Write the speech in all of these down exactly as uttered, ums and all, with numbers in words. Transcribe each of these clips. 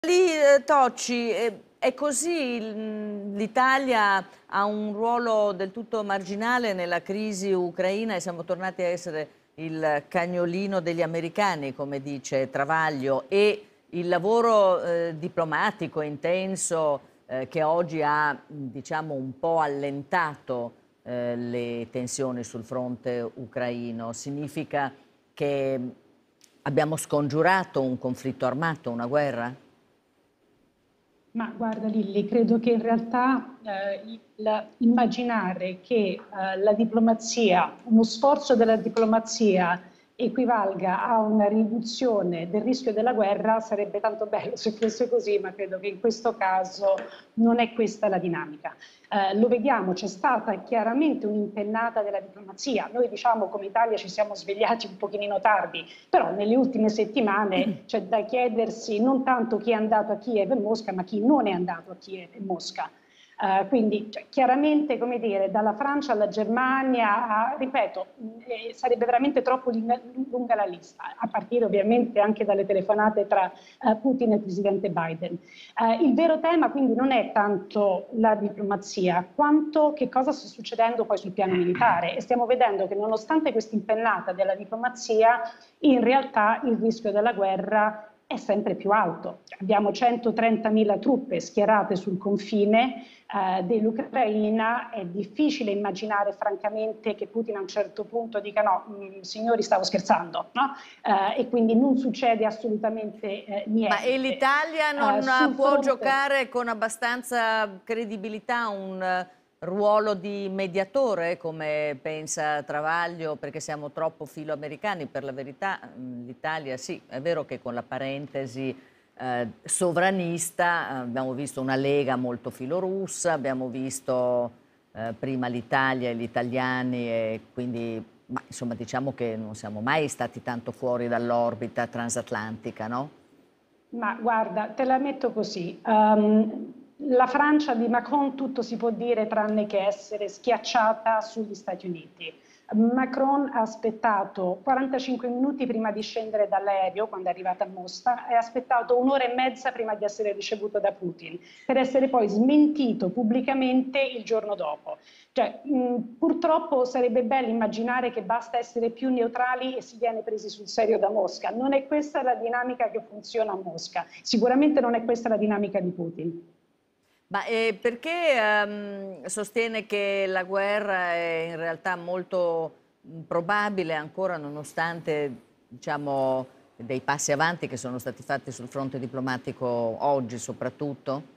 Lì, eh, Tocci, eh, è così, il- l'Italia ha un ruolo del tutto marginale nella crisi ucraina e siamo tornati a essere il cagnolino degli americani, come dice Travaglio, e il lavoro eh, diplomatico intenso eh, che oggi ha, diciamo, un po' allentato eh, le tensioni sul fronte ucraino, significa che abbiamo scongiurato un conflitto armato, una guerra? Ma guarda Lilli, credo che in realtà eh, il- immaginare che eh, la diplomazia, uno sforzo della diplomazia equivalga a una riduzione del rischio della guerra sarebbe tanto bello se fosse così, ma credo che in questo caso non è questa la dinamica. Eh, lo vediamo, c'è stata chiaramente un'impennata della diplomazia. Noi diciamo come Italia ci siamo svegliati un pochino tardi, però nelle ultime settimane c'è da chiedersi non tanto chi è andato a Kiev e Mosca, ma chi non è andato a Kiev e Mosca. Uh, quindi cioè, chiaramente, come dire, dalla Francia alla Germania, a, ripeto, eh, sarebbe veramente troppo lunga la lista, a partire ovviamente anche dalle telefonate tra uh, Putin e il presidente Biden. Uh, il vero tema quindi non è tanto la diplomazia, quanto che cosa sta succedendo poi sul piano militare, e stiamo vedendo che nonostante questa impennata della diplomazia, in realtà il rischio della guerra è sempre più alto. Abbiamo centotrentamila truppe schierate sul confine eh, dell'Ucraina. È difficile immaginare francamente che Putin a un certo punto dica no, mh, signori, stavo scherzando, no? Eh, e quindi non succede assolutamente eh, Ma e niente. l'Italia Eh, non sul può fronte... giocare con abbastanza credibilità un eh, ruolo di mediatore, come pensa Travaglio, perché siamo troppo filoamericani? Per la verità, mh, l'Italia sì, è vero che con la parentesi eh, sovranista eh, abbiamo visto una Lega molto filorussa, abbiamo visto eh, prima l'Italia e gli italiani e quindi, ma, insomma, diciamo che non siamo mai stati tanto fuori dall'orbita transatlantica, no? Ma guarda, te la metto così. Um, la Francia di Macron tutto si può dire tranne che essere schiacciata sugli Stati Uniti. Macron ha aspettato quarantacinque minuti prima di scendere dall'aereo, quando è arrivata a Mosca, e ha aspettato un'ora e mezza prima di essere ricevuto da Putin, per essere poi smentito pubblicamente il giorno dopo. Cioè, mh, purtroppo sarebbe bello immaginare che basta essere più neutrali e si viene presi sul serio da Mosca. Non è questa la dinamica che funziona a Mosca. Sicuramente non è questa la dinamica di Putin. Ma eh, perché ehm, sostiene che la guerra è in realtà molto mh, probabile ancora nonostante, diciamo, dei passi avanti che sono stati fatti sul fronte diplomatico oggi soprattutto?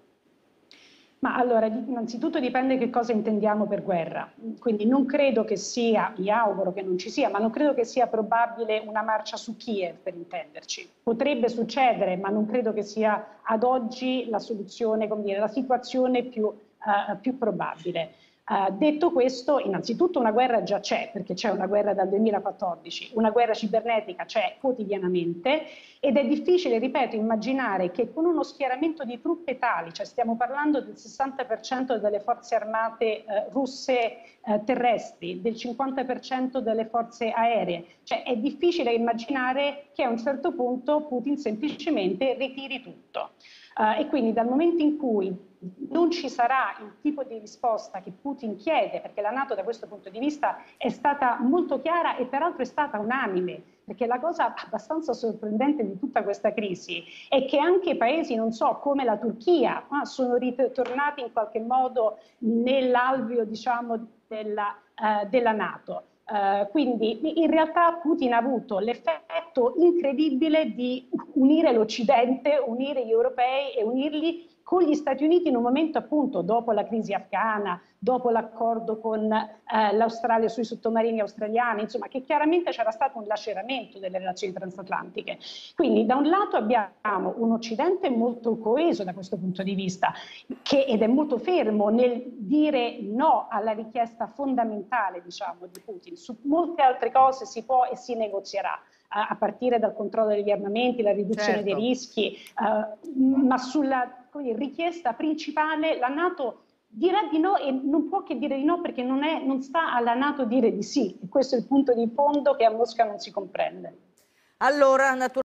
Ma allora, innanzitutto dipende che cosa intendiamo per guerra. Quindi non credo che sia, mi auguro che non ci sia, ma non credo che sia probabile una marcia su Kiev, per intenderci. Potrebbe succedere, ma non credo che sia ad oggi la soluzione, come dire, la situazione più, uh, più probabile. Uh, detto questo, innanzitutto una guerra già c'è, perché c'è una guerra dal duemilaquattordici, una guerra cibernetica c'è quotidianamente, ed è difficile, ripeto, immaginare che con uno schieramento di truppe tali, cioè stiamo parlando del sessanta per cento delle forze armate eh, russe eh, terrestri, del cinquanta per cento delle forze aeree, cioè è difficile immaginare che a un certo punto Putin semplicemente ritiri tutto. Uh, e quindi dal momento in cui non ci sarà il tipo di risposta che Putin chiede, perché la NATO da questo punto di vista è stata molto chiara e peraltro è stata unanime, perché la cosa abbastanza sorprendente di tutta questa crisi è che anche paesi, non so, come la Turchia, ah, sono ritornati in qualche modo nell'alveo, diciamo, della, uh, della NATO. Uh, quindi in realtà Putin ha avuto l'effetto incredibile di unire l'Occidente, unire gli europei e unirli con gli Stati Uniti in un momento appunto dopo la crisi afghana, dopo l'accordo con eh, l'Australia sui sottomarini australiani, insomma che chiaramente c'era stato un laceramento delle relazioni transatlantiche. Quindi da un lato abbiamo un Occidente molto coeso da questo punto di vista che, ed è molto fermo nel dire no alla richiesta fondamentale, diciamo, di Putin. Su molte altre cose si può e si negozierà, a partire dal controllo degli armamenti, la riduzione dei Certo. rischi, eh, ma sulla dire, richiesta principale la NATO dirà di no e non può che dire di no perché non, è, non sta alla NATO dire di sì. E questo è il punto di fondo che a Mosca non si comprende. Allora, naturalmente